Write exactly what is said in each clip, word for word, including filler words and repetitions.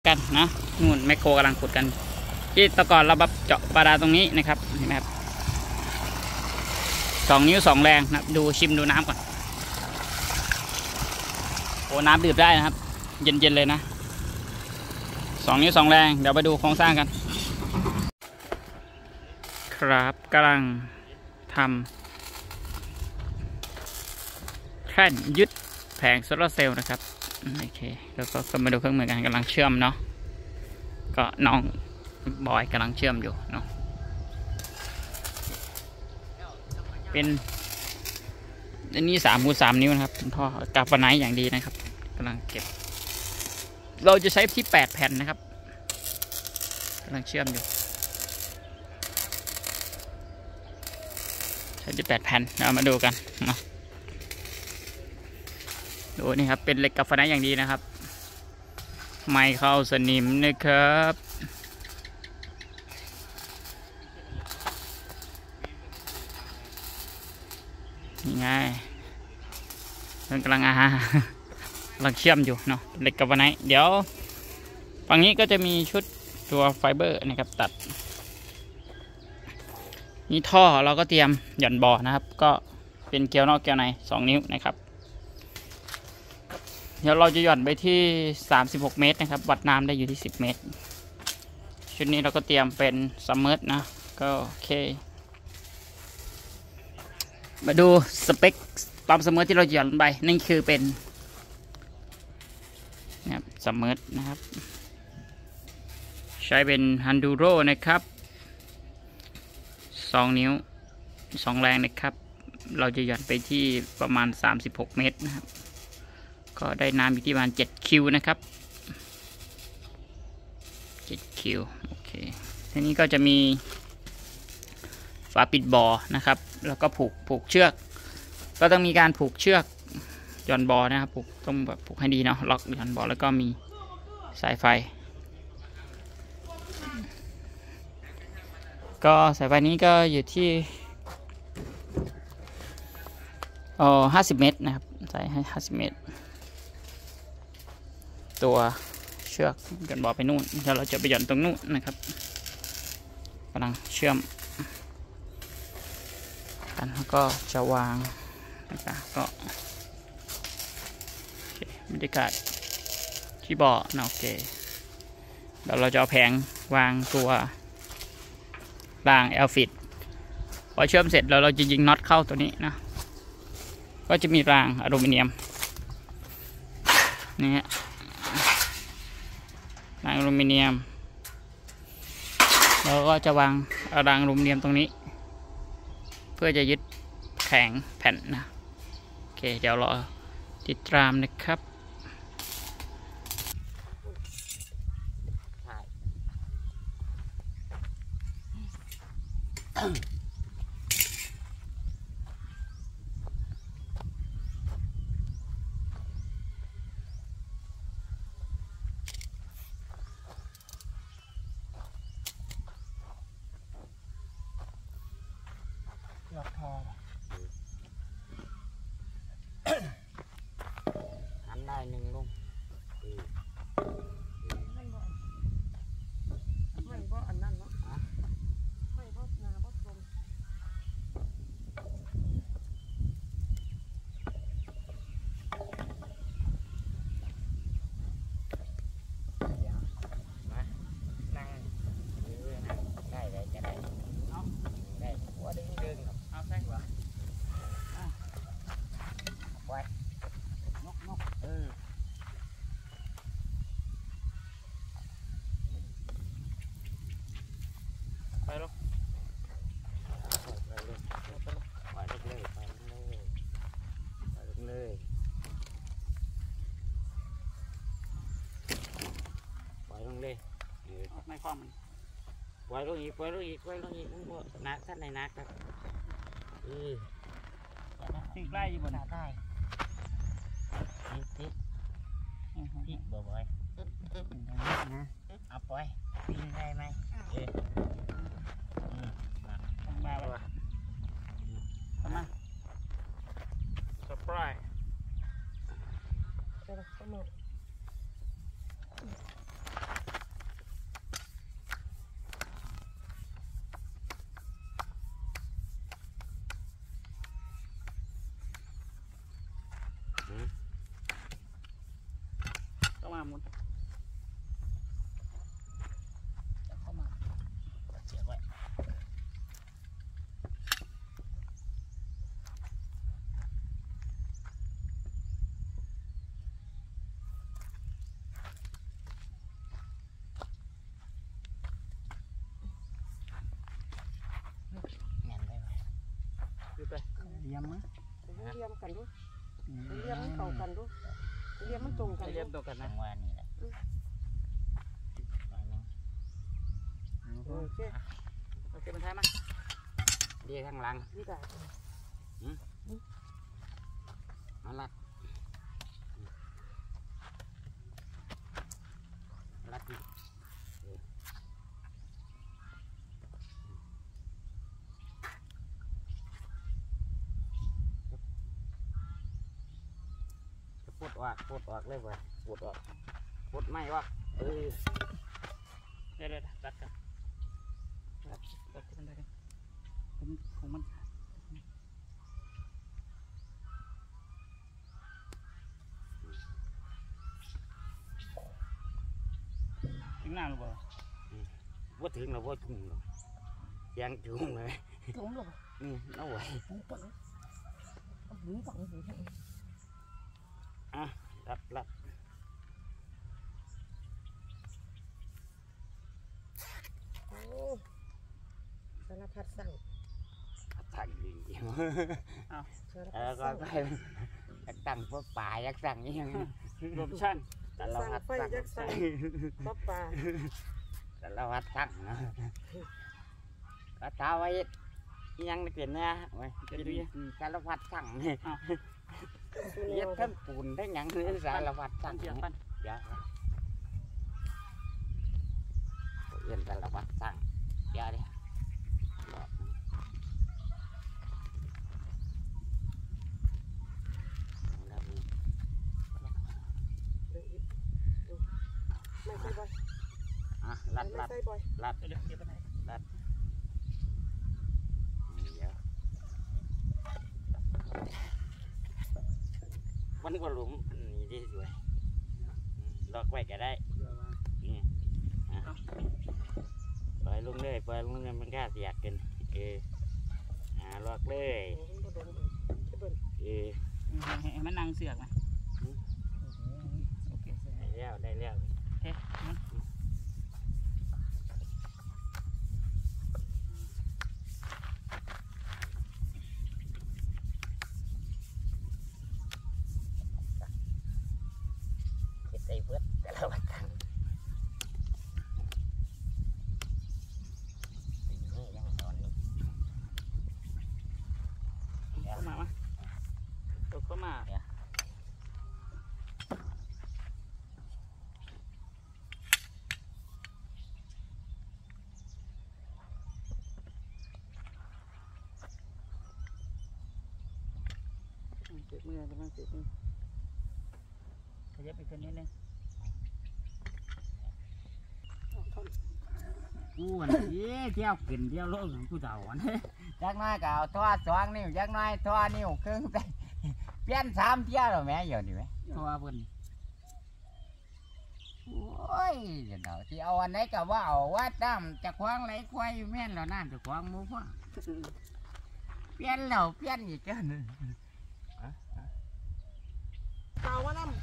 กันนะนู่นแมคโครกำลังขุดกันที่ตะกอนเราแบบเจาะบาดาลตรงนี้นะครับเห็นไหมครับสองนิ้วสองแรงนะดูชิมดูน้ำก่อนโอ้น้ำดื่มได้นะครับเย็นๆเลยนะสองนิ้วสองแรงเดี๋ยวไปดูโครงสร้างกันครับกำลังทำแท่นยึดแผงโซลาร์เซลล์นะครับโอเคแล้วก็มาดูเครื่องมือกันกำลังเชื่อมเนาะก็น้องบอยกำลังเชื่อมอยู่เนาะเป็นอันนี้สามคูณสามนิ้วนะครับท่อกาฟไนท์อย่างดีนะครับกำลังเก็บเราจะใช้ที่แปดแผ่นนะครับกำลังเชื่อมอยู่ใช้ที่แปดแผ่นเรามาดูกันเนาะดูนี่ครับเป็นเหล็กกาฟไนท์อย่างดีนะครับไม่เข้าสนิมนะครับนี่ไงมันกำลังอาหารกำลังเชื่อมอยู่เนาะเหล็กกาฟไนท์เดี๋ยวฝั่งนี้ก็จะมีชุดตัวไฟเบอร์นะครับตัดนี่ท่อเราก็เตรียมหย่อนบ่อนะครับก็เป็นเกลียวนอกเกลียวในสองนิ้วนะครับเดี๋ยวเราจะหย่อนไปที่สามสิบหกเมตรนะครับวัดน้ำได้อยู่ที่สิบเมตรชุดนี้เราก็เตรียมเป็นซัมเมอร์นะก็โอเคมาดูสเปคปั๊มซัมเมอร์ที่เราหย่อนไปนั่นคือเป็นนะครับซัมเมอร์นะครับใช้เป็นฮันดูโรนะครับสองนิ้วสองแรงนะครับเราจะหย่อนไปที่ประมาณสามสิบหกเมตรนะครับก็ได้น้ำอยู่ที่ประมาณเจ็ดคิวนะครับเจ็ดคิวโอเคทีนี้ก็จะมีฝาปิดบ่อนะครับแล้วก็ผูกผูกเชือกก็ต้องมีการผูกเชือกหย่อนบ่อนะครับผูกต้องแบบผูกให้ดีเนาะล็อกหย่อนบ่อแล้วก็มีสายไฟก็สายไฟนี้ก็อยู่ที่เอ่อห้าสิบเมตรนะครับใส่ให้ห้าสิบเมตรตัวเชือกหย่อนบ่อไปนู่นแล้วเราจะไปหย่อนตรงนู่นนะครับกำลังเชื่อมกันแล้วก็จะวางนะครับก็บรรยากาศที่บ่อนะโอเคเดี๋ยวเราจะเอาแผงวางตัวรางแอลฟิตพอเชื่อมเสร็จแล้วเราจะยิงน็อตเข้าตัวนี้นะก็จะมีรางอลูมิเนียมนี่ฮะรางอลูมิเนียมแล้วก็จะวางรางอลูมิเนียมตรงนี้เพื่อจะยึดแข็งแผ่นนะโอเคเดี๋ยวรอติดตามนะครับยอดทอหันได้หนึ่งลุงไม่ก็อันนั้นเนาะไม่ก็นาก็ตรงนั่งได้ได้จะได้เนาะได้หัวดึงดึงเอาแท่งวะไว้นกนกเออไปลูกไปเลยไปเลยไปเลยไปเลยปล่อยลงเลยไม่คล้องมันปล่อยลงอีกปล่อยลงอีกปล่อยลงอีกมันก็นักท่านในนักครับเออติดไล่อยู่บนหน้าใต้ติดติดติดบ่อยนะเอาปล่อยติดได้ไหมเออมาไปวะมาสปรายมาหมุนเข้ามาเสียบไว้เลี้ยมมั้ยเลี้ยมกันด้วยเลี้ยมมันเข้ากันด้วยเลี้ยมมันตรงกันเลี้ยมตรงกันนะว่านี่แหละโอเคโอเคมันท้ายมาดีข้างหลังนี่ได้เอาลัดลัดนี่ปวดออกปวดออกเลยเว้ยปวดออกปวดไม่วะเออเดี๋ยวเดี๋ยวตัดกันตัดตัดที่มันได้กันผมของมันถึงน้ำหรือเปล่าว่าถึงหรือว่าจุ่มหรอยังจุ่มเลยจุ่มหรอนี่น้าไหวหรือฝังหรืออ่ะรับรับโอ้สารพัดสั่งสั่งจริงๆเอาแล้วก็ไปยักตั้งพวกป่ายักสั่งยังรวมชั้นสารพัดสั่งยักสั่งพวกป่าสารพัดสั่งนะก็ท้าไว้ยังไม่เปลี่ยนเนี่ยไว้สารพัดสั่งเนี่ยเย็ดทั้งปูนทั้งยังนี่สารพัดสั่งเดี๋ยวเดี๋ยวเย็นสารพัดสั่งเดี๋ยวดิไม่ใช่บอยอ่ะลัดลัดลัดเดี๋ยวเดี๋ยวไปไหนลัดเดี๋ยวมันก็หลุมนี่ดีสวยลอกไว้ก็ได้นี่ปล่อยลงเลยปล่อยลงเลยมันกล้าเสียกันเอออ่าลอกเลยเออให้มันนั่งเสือกไหมโอเคได้แล้วได้แล้วเฮ้ไอ้เบิดแต่ละวันกันนี่ยังตอนนี้เข้ามามาตกเข้ามาเนี่ยเจ็บมือกำลังเจ็บมือขยับไปคนนี้เลยกูอันนี้เที่ยวกินเที่ยวโลกของกูเต่าอันนี้จักน้อยก็เอาทอดสองนิ้วจักน้อยทอดนิ้วครึ่งไปเปลี่ยนสามเที่ยวหรอแม่อยู่นี่ไหมทอดบนโอ้ยเดี๋ยวที่เอาอันไหนก็ว่าเอาว่าตั้มจะคว้างไหลควายแม่นแล้วนั่นจะคว้างมูฟ้าเปลี่ยนแล้วเปลี่ยนอีกเกินเต่าว่าน้ำ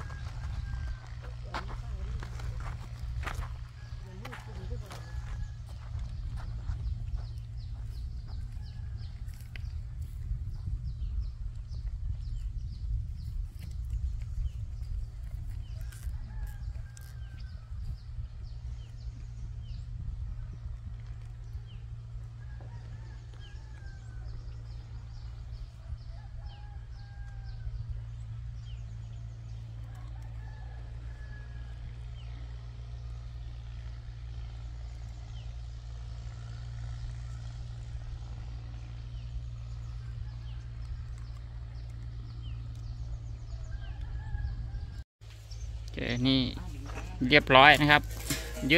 โอเคนี่เรียบร้อยนะครับยึด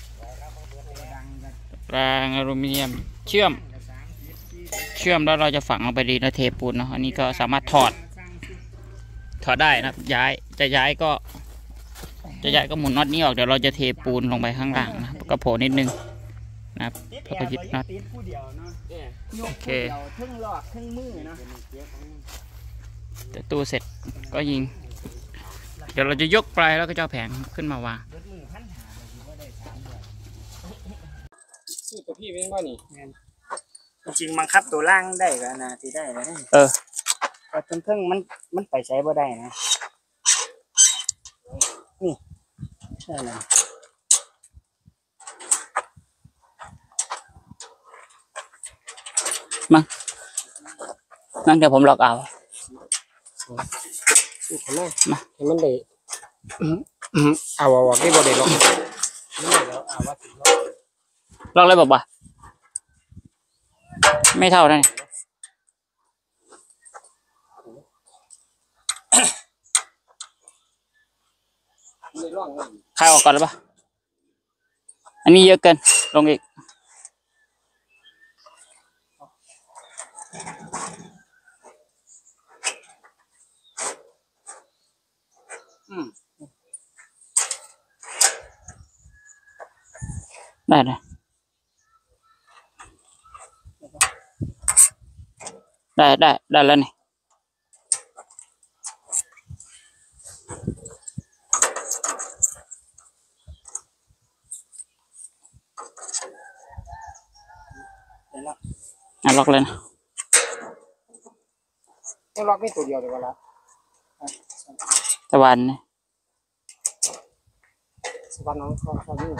รางอลูมิเนียมเชื่อมเชื่อมแล้วเราจะฝังลงไปดีนะเทปูนเนาะอันนี้ก็สามารถถอดถอดได้นะครับย้ายจะย้ายก็จะใหญ่ก็หมุนน็อตนี้ออกเดี๋ยวเราจะเทปูนลงไปข้างล่างนะก็โผล่นิดนึงนะครับแล้วก็ยึดน็อตโอเคทั้งหลอดทั้งมือเนาะแต่ตู้เสร็จก็ยิงเดี๋ยวเราจะยกปลายแล้วก็จะเอาแผงขึ้นมาวางซื้อตัวพี่เป็นว่านี่จริงบังคับตัวล่างได้ก็นาทีได้เลยเออแต่จนเพิ่งมันมันไปใช้บ่ได้นะนี่ใช่เลยมานั่งเดี๋ยวผมล็อกเอามาให้มันได้เอาเอาว่าที่บ่ได้ล็อกล็อกเลยบอกว่าไม่เท่านั่นคลายออกก่อนหรือเปล่าอันนี้เยอะเกินลงอีกได้เลยได้ได้ได้แล้วนี่อ่ะล็อกเลยนะต้องล็อกนี่ตัวเดียวเดี๋ยวละตะวันนี่สวันน้องเขาเขานี่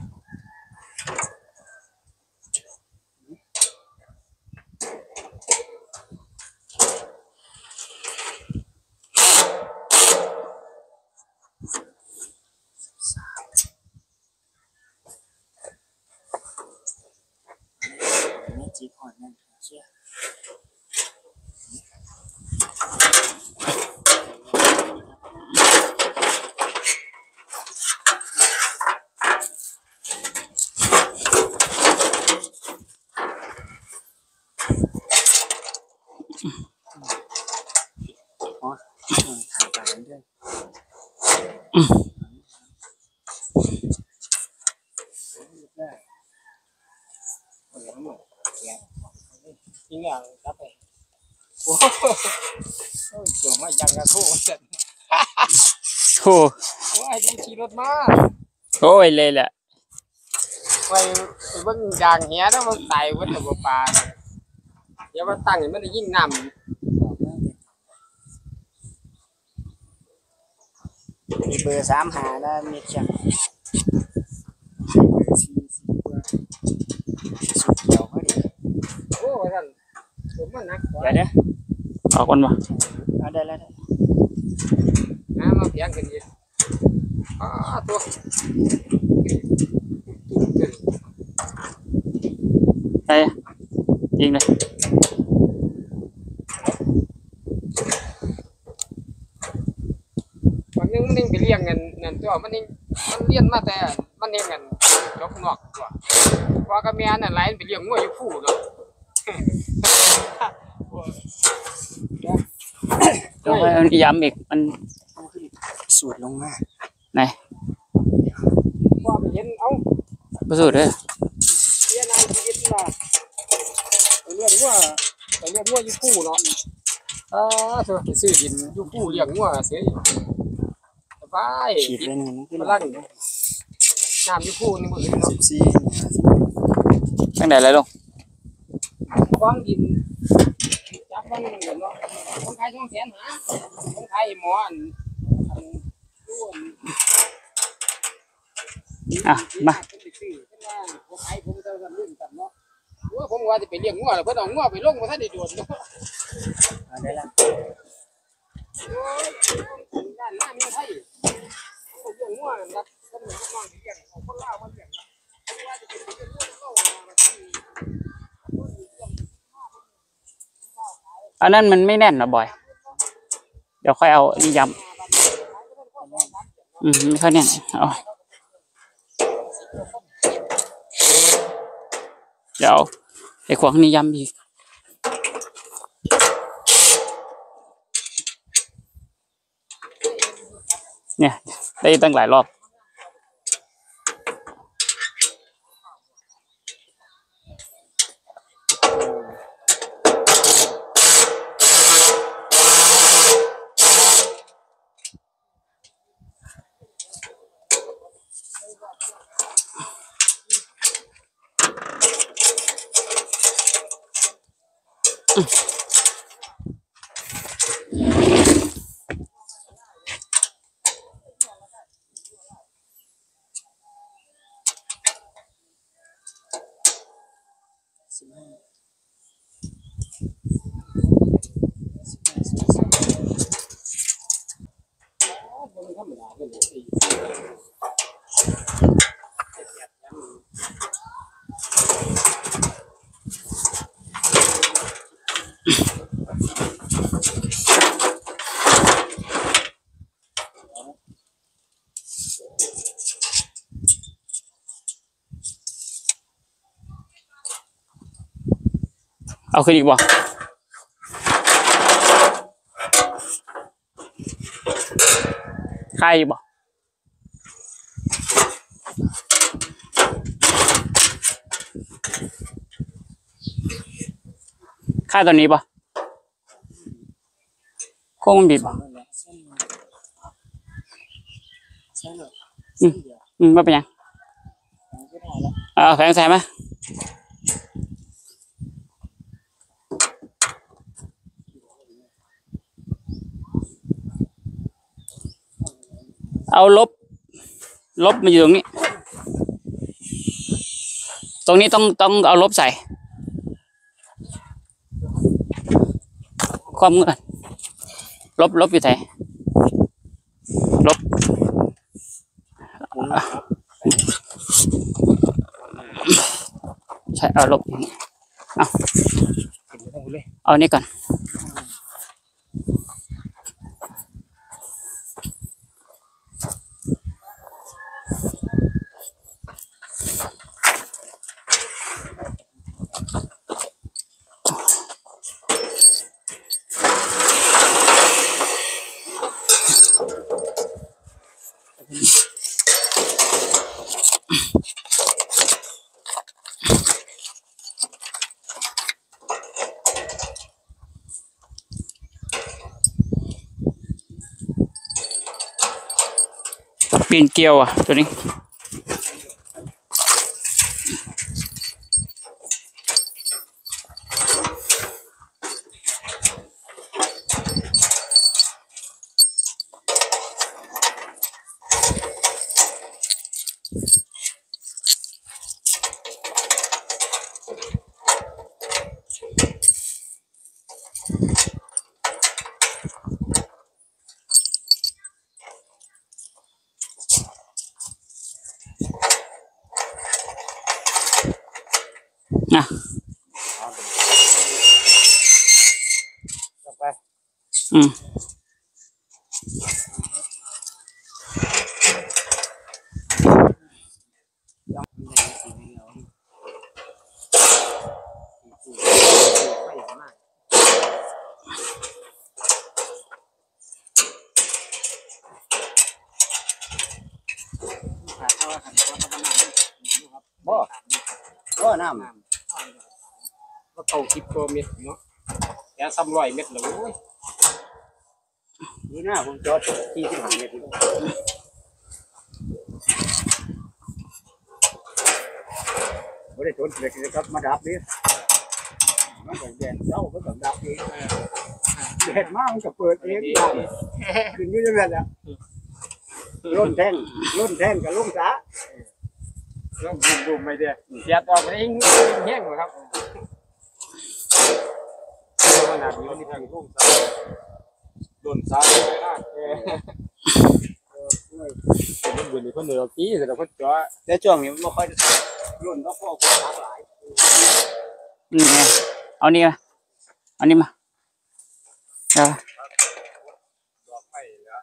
นี่จีพอร์ตนั่นเชื่ออ๋อถ่ายไปเรื่อยจริงอย่างครับไปโอ้โหเกี่ยวมายังกระโถนเสร็จโอ้ว่าไอ้ที่ขี่รถมาโอ้ยเลยแหละไปไปเบิ่งยางเหี้ยแล้วมันตายวัดตะบปลาเดี๋ยวมันตั้งมันจะยิ่งนำมีเบอร์สามหาแล้วมีเชียงสุดเดียวพอดีโอ้ท่านผมมันนักเดี๋ยวเดี๋ยวออกคนวะเอาได้แล้วน้ำมาเพียงกันดีอ่าตัวใช่จริงเลยวันนึงมันเองไปเลี้ยงเงินเงินตัวมันเองมันเลี้ยงมาแต่มันเองเงินยกนอกตัวว่ากับแม่น่ะไล่ไปเลี้ยงงัวอยู่ผู้เนาะต้องให้ย้ำอีกมันสูดลงมาไหนว่าไปเห็นเอาไปสูดเลยเลี้ยงนายชีวิตมาไปเลี้ยงงัวไปเลี้ยงงัวอยู่ผู้เนาะอ่าเธอไปซื้อดินอยู่ผู้เลี้ยงงัวเสียสบายฉีดเลยนี่มันลั่นน้ำอยู่ผู้นี่หมดเลยเนาะสิบสี่ตั้งแต่ไรลงวางดินจับวางเงินเนาะคนไทยช่องแสนหาคนไทยหมออันอันดูอันอ่ะมาคนไทยผมจะทำรุ่นกันเนาะว่าผมว่าจะไปเลี้ยงงัวแล้วเพิ่นเอางัวไปลงมาท่านได้โดนเนาะได้ละโอ้ยด้านหน้ามีไทยเลี้ยงงัวนะครับก็เหมือนกับน้องเลี้ยงของคนลาวมันเลี้ยงนะว่าจะไปเลี้ยงงัวเข้ามาที่อันนั้นมันไม่แน่นนะบอยเดี๋ยวค่อยเอานี่ย้ำอืมไม่ค่อยแน่นเอาเดี๋ยวไอ้ขวางนี่ย้ำอีกเนี่ยได้ตั้งหลายรอบเอาขึ้นอีกบ่ค่ายอีกบ่ค่ายตัวนี้บ่โค้งมันบิดบ่อืมอืมไม่เป็นยังเอาแข็งใส่ไหมเอาลบลบมาอยู่ตรงนี้ตรงนี้ต้องต้องเอาลบใส่ความเงินลบลบอยู่ไหนลบใช่เอาลบอย่างนี้เอาเอานี่ก่อนปีนเกลียวอ่ะตัวนี้นะอืมบ่บ่น้ำก็เก้าสิบกว่าเม็ดเนาะแค่ซ้ำร้อยเม็ดแล้วโอ้ยนี่นะผมจอดที่สิบห้าเม็ดบ่ได้จดเลยครับมาดับดิมันก็แดดเช้ามันก็ดับเองแดดมากมันก็เปิดเองขึ้นอยู่จังนั้นแหละล้นแท่งล้นแท่งกับล้นสาต้องดุมๆไปเด้อเสียดออกไปเองแห้งครับขนาดนี้มันทางลุ่มซ้ายโดนซ้ายไม่ได้เออเออมันเหมือนคนเดียวกี้แต่คนจ้อแต่ช่วงนี้มันไม่ค่อยรุ่นก็พวกคนหลากหลายนี่ไงเอานี่มาเอานี่มาเดี๋ยวดอกไม้แล้ว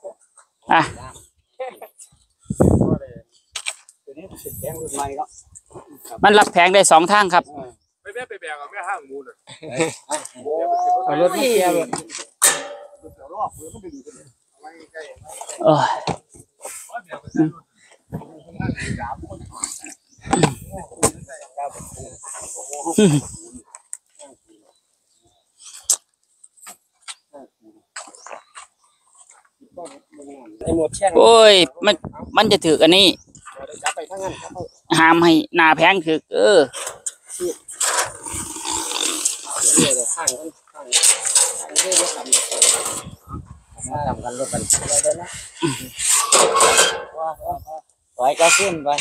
อ่ะตัวนี้เป็นแบงค์รุ่นใหม่เนาะมันรับแผงได้สองทางครับไปแม่ไปแบกกับแม่ห้างมูลเลยเอารถมาเกียร์เลยเออโอ้ยมันมันจะถืออันนี้ห้ามให้หน้าแพงถือเออทำกันรถกันปล่อยก็ขึ้นไป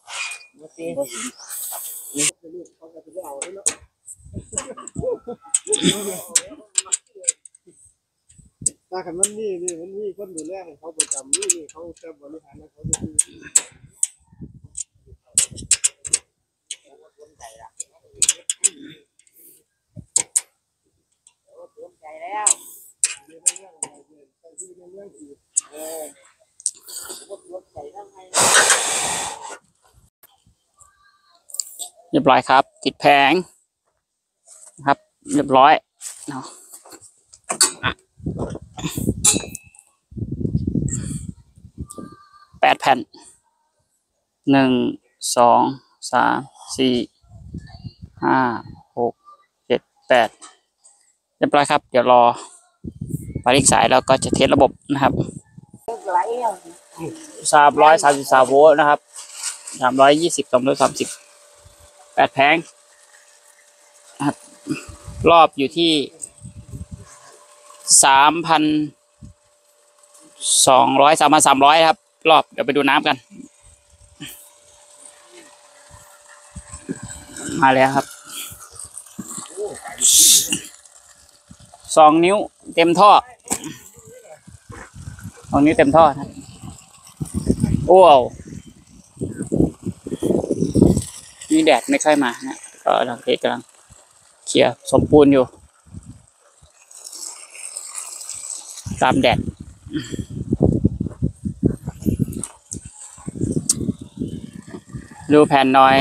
ตาขันมันนี่นี่มันนี่คนดูแลให้เขาประจำนี่นี่เขาจะบริหารนะเขาจะเรียบร้อยครับติดแผงครับเรียบร้อยเนาะแปดแผ่นหนึ่งสองสามสี่ห้าหกเจ็ดแปดเรียบร้อยครับเดี๋ยวรอปาริกสายแล้วก็จะเทสระบบนะครับสามร้อยสามสิบสามโวลต์นะครับสามร้อยยี่สิบสองร้อยสามสิบแปดแผงครับรอบอยู่ที่สามพันสองร้อยสามพันสามร้อยครับรอบเดี๋ยวไปดูน้ำกันมาแล้วครับสองนิ้วเต็มท่อสองนิ้วเต็มท่อนะโอ้วนี่แดดไม่ค่อยมานะก็กำลังกำลังเขี่ยสมปูนอยู่ตามแดดดูแผ่นหน่อย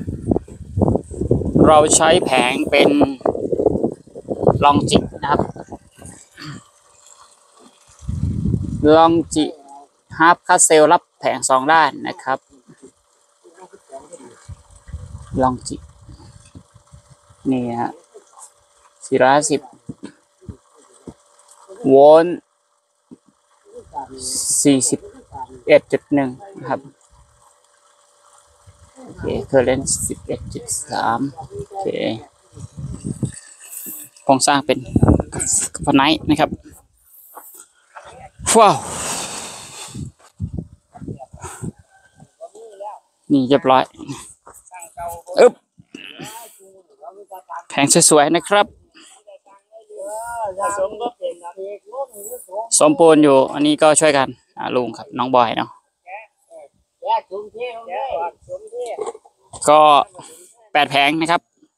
เราใช้แผงเป็นลองจินะครับลองจิฮาร์ปคัสเซลรับแผงสองด้านนะครับลองจินี่ฮะสี่ร้อยห้าสิบโวลต์สี่สิบเอ็ดจุดหนึ่งนะครับโอเคเคอร์เรนต์สิบเอ็ดจุดสามโอเคโครงสร้างเป็นพไนท์นะครับว้าวนี่เรียบร้อยอึ๊บแผงสวยๆนะครับสมปูนอยู่อันนี้ก็ช่วยกันลุงครับน้องบอยเนาะก็แปดแผงนะครับ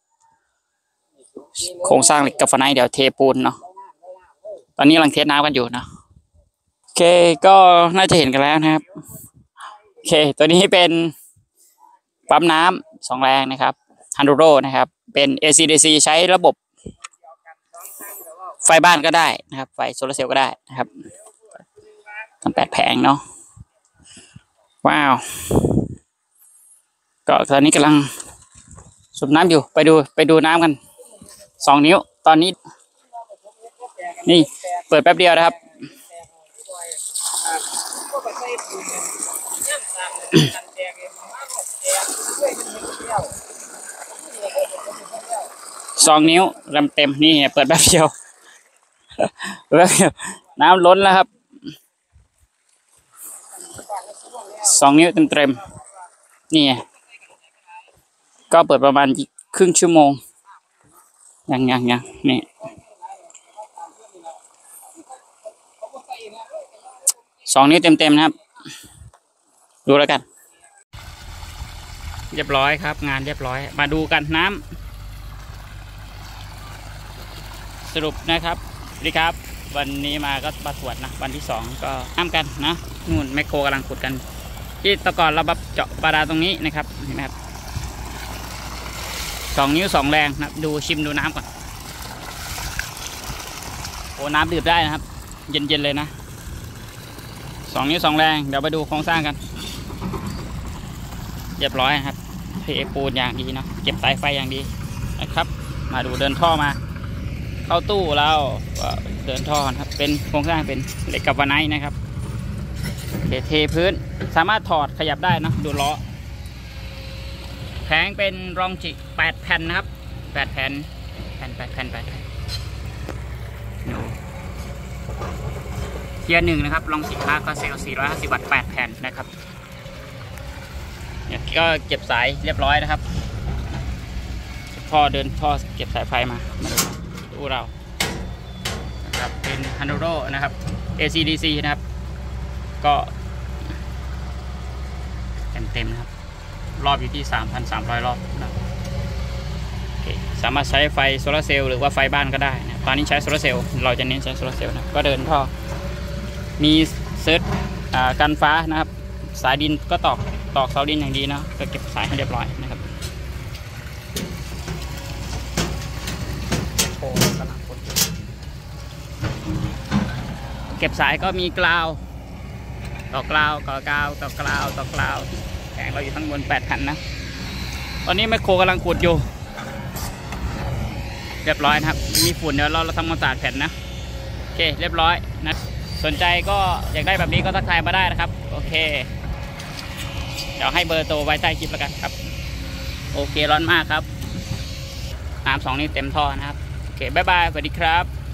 โครงสร้างเหล็กกับฝาไนเดี๋ยวเทปูนเนาะตอนนี้กำลังเทสน้ำกันอยู่เนาะโอเคก็น่าจะเห็นกันแล้วนะครับโอเคตัวนี้เป็นปั๊มน้ำสองแรงนะครับฮันดูโรนะครับเป็น เอ ซี ดี ซี ใช้ระบบไฟบ้านก็ได้นะครับไฟโซลาร์เซลล์ก็ได้นะครับทั้งแปดแผงเนาะว้าวก็ตอนนี้กำลังสูบน้ำอยู่ไปดูไปดูน้ำกันสองนิ้วตอนนี้นี่เปิดแป๊บเดียวนะครับสองนิ้วลำเต็มนี่เปิดแป๊บเดียวแป๊บเดียวน้ำล้นแล้วครับสองนิ้วเต็มเต็มนี่ก็เปิดประมาณครึ่งชั่วโมงยังยังยังนี่สองนิ้วเต็มเต็มนะครับดูแล้วกันเรียบร้อยครับงานเรียบร้อยมาดูกันน้ำสรุปนะครับสวัสดีครับวันนี้มาก็มาตรวจนะวันที่สองก็น้ำกันนะนู่นแมคโครกำลังขุดกันที่ตะกอนเราแบบเจาะบาดาลตรงนี้นะครับเห็นไหมครับสองนิ้วสองแรงนะครับดูชิมดูน้ำก่อนโอ้น้ำดื่มได้นะครับเย็นๆเลยนะสองนิ้วสองแรงเดี๋ยวไปดูโครงสร้างกันเรียบร้อยนะครับเทปูนอย่างดีเนาะเก็บสายไฟอย่างดีนะครับมาดูเดินท่อมาเข้าตู้แล้วเดินท่อนะครับเป็นโครงสร้างเป็นเหล็กกับวาไนท์นะครับเทพื้นสามารถถอดขยับได้นะดูล้อแผงเป็นรองจิแปดแผ่นนะครับแปดแผ่นแผ่นแปดแผ่นแปดแผ่นเกียร์หนึ่งนะครับรองจิคาก็เซลสี่ร้อยห้าสิบวัตต์แปดแผ่นนะครับเนี่ยก็เก็บสายเรียบร้อยนะครับท่อเดินท่อเก็บสายไฟมามาดูดูเรานะครับเป็นฮันโรนะครับ เอ ซี ดี ซี นะครับก็เต็มๆนะครับรอบอยู่ที่ สามพันสามร้อย รอบนะโอเคสามารถใช้ไฟโซลาร์เซลล์หรือว่าไฟบ้านก็ได้นะตอนนี้ใช้โซลาร์เซลล์เราจะเน้นใช้โซลาร์เซลล์นะก็เดินท่อมีเซิร์ชกันฟ้านะครับสายดินก็ตอกตอกเสาดินอย่างดีนะก็เก็บสายให้เรียบร้อยนะครับโอ้กำลังคนเก็บสายก็มีกราวต่อกราวต่อกราวต่อกราวต่อกราวแผงเราอยู่ทั้งบนแปดแผ่นนะตอนนี้แมคโครกำลังขุดอยู่เรียบร้อยนะครับมีฝุ่นเดี๋ยวเราเราทำความสะอาดแผ่นนะโอเคเรียบร้อยนะสนใจก็อยากได้แบบนี้ก็ทักทายมาได้นะครับโอเคเดี๋ยวให้เบอร์โทรไว้ใต้คลิปแล้วกันครับโอเคร้อนมากครับน้ำสองนี่เต็มท่อนะครับโอเคบ๊ายบายสวัสดีครับ